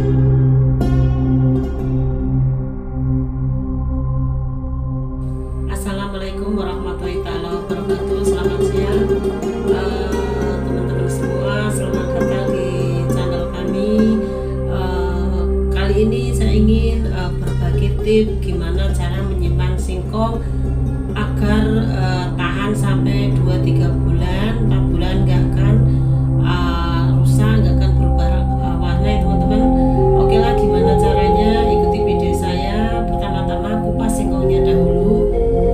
Assalamualaikum warahmatullahi wabarakatuh. Selamat siang teman-teman semua, selamat datang di channel kami. Kali ini saya ingin berbagi tips gimana cara menyimpan singkong agar tahan sampai 2-3 bulan, 4 bulan, nggak akan rusak, nggak akan berubah warna ya teman-teman. Oke lah, gimana caranya? Ikuti video saya. Pertama-tama kupas singkongnya dahulu.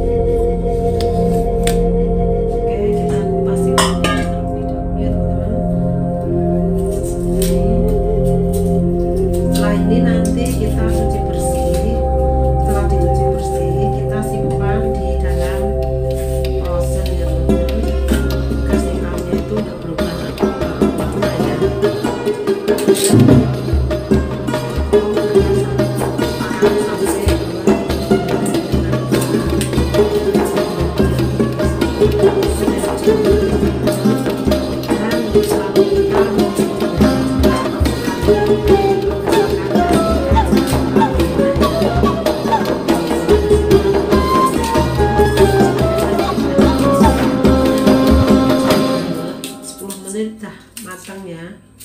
Matang ya.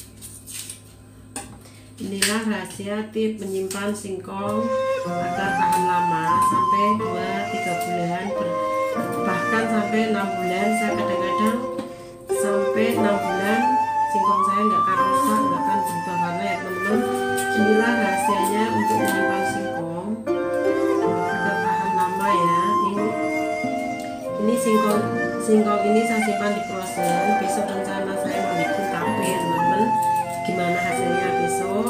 Inilah rahasia tips menyimpan singkong agar tahan lama sampai 2-3 bulan, bahkan sampai 6 bulan. Saya kadang-kadang sampai 6 bulan singkong saya nggak akan rusak, nggak akan berubah warna ya teman-teman. Inilah rahasianya untuk menyimpan singkong agar tahan lama ya. Ini singkong ini saya simpan di frozen. Besok rencana saya mau bikin tape teman-teman. Gimana hasilnya besok,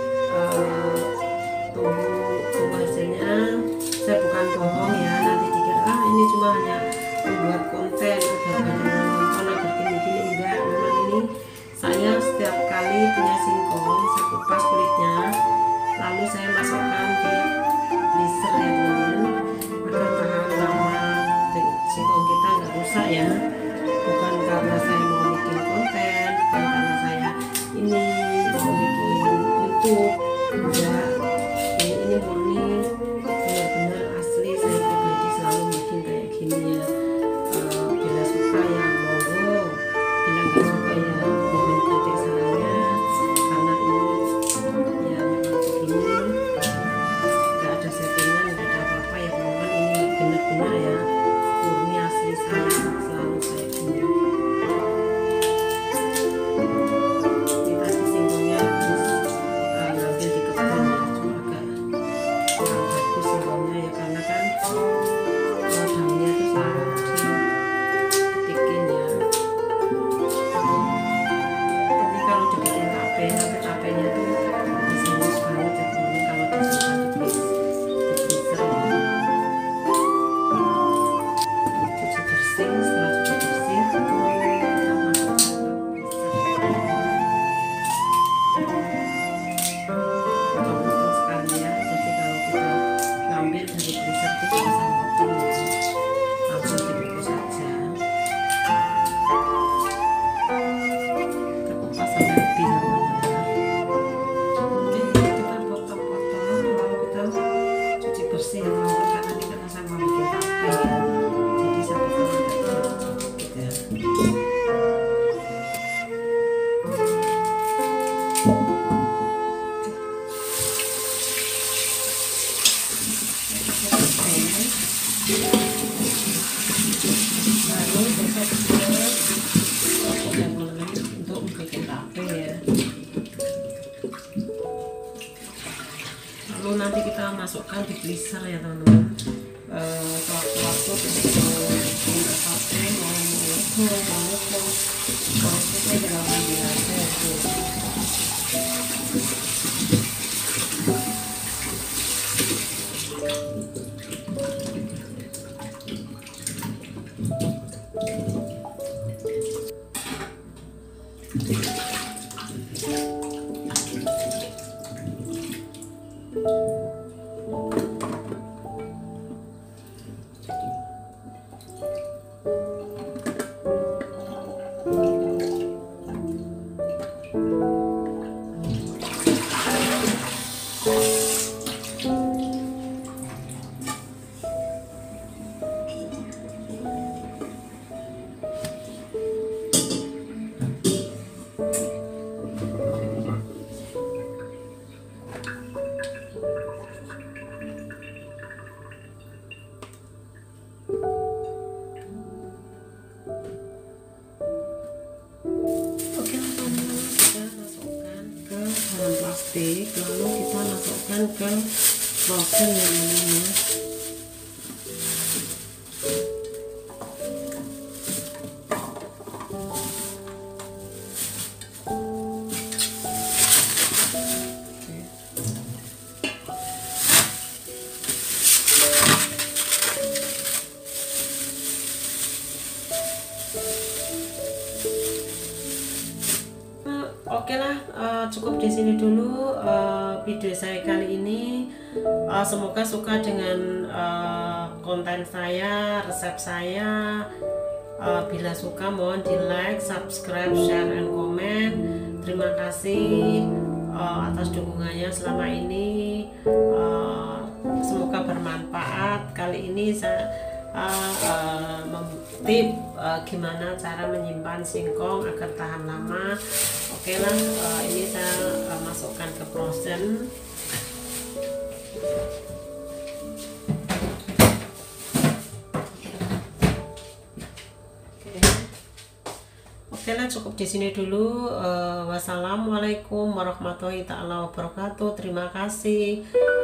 tunggu hasilnya. Saya bukan bohong ya, nanti dikira ini cuma hanya membuat konten agar banyak yang nonton, agar gini-gini. Enggak, memang ini saya setiap kali punya singkong saya kupas kulitnya, lalu saya masukkan di freezer ya teman-teman, agar tahan lama, singkong kita nggak rusak ya. Bukan karena saya mau bikin konten, bukan karena saya ini mau bikin YouTube, enggak. Ini murni benar-benar asli, saya pribadi selalu bikin kayak gini ya. Bila suka ya monggo, bila nggak suka ya mohon kritik sarannya, karena ini ya memang begini, nggak ada settingan, nggak ada apa-apa ya teman-teman. Ini benar-benar ya murni asli, saya selalu kayak gini. Ini tadi singkongnya ngambil di kebun ya, cuma agak kurang bagus singkongnya ya, karena kan daunnya itu selalu ditikin ya. Tapi kalau dibikin tapenya tuh bisa halus banget ya teman-teman kalau disimpan di freezer ya. Cuci bersih, setelah cuci bersih kita masukkan ke freezer. Potong-potong sekali ya, jadi kalau kita ngambil dari freezer itu bisa potong ya, langsung dibungkus saja. Kita kupas sampai habis ya teman-teman. Oke, kita potong-potong, lalu kita cuci bersih ya teman-teman, karena ini kan saya mau bikin tape ya, jadi saya potong agak sedikit ya. Lalu kita untuk bikin tape ya. Lalu nanti kita masukkan di freezer ya teman-teman. Waktu-waktu kita mau bikin tape, mau ngukul, prosesnya tinggal ambil aja ya. lalu kita masukkan ke frozen yang ini. Oke lah, cukup di sini dulu video saya kali ini. Semoga suka dengan konten saya, resep saya. Bila suka mohon di like, subscribe, share, and comment. Terima kasih atas dukungannya selama ini. Semoga bermanfaat. Kali ini saya tip gimana cara menyimpan singkong agar tahan lama. Oke lah, ini saya masukkan ke frozen. Oke lah, cukup di sini dulu. Wassalamualaikum warahmatullahi wabarakatuh. Terima kasih.